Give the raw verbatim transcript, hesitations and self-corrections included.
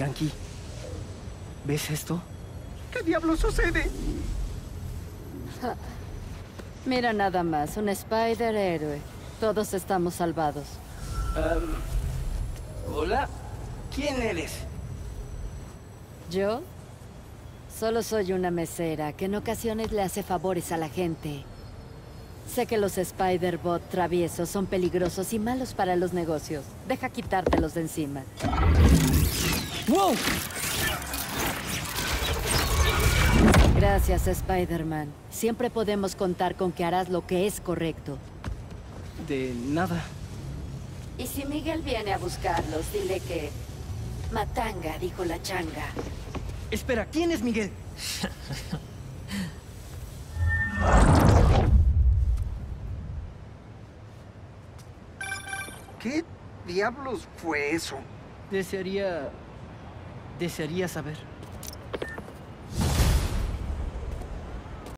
Frankie, ¿ves esto? ¿Qué diablos sucede? Mira nada más, un Spider héroe. Todos estamos salvados. Um, ¿Hola? ¿Quién eres? ¿Yo? Solo soy una mesera que en ocasiones le hace favores a la gente. Sé que los Spider-Bot traviesos son peligrosos y malos para los negocios. Deja quitártelos de encima. ¡Wow! Gracias, Spider-Man. Siempre podemos contar con que harás lo que es correcto. De nada. Y si Miguel viene a buscarlos, dile que... Matanga, dijo la changa. Espera, ¿quién es Miguel? ¿Qué diablos fue eso? Desearía... Desearía saber.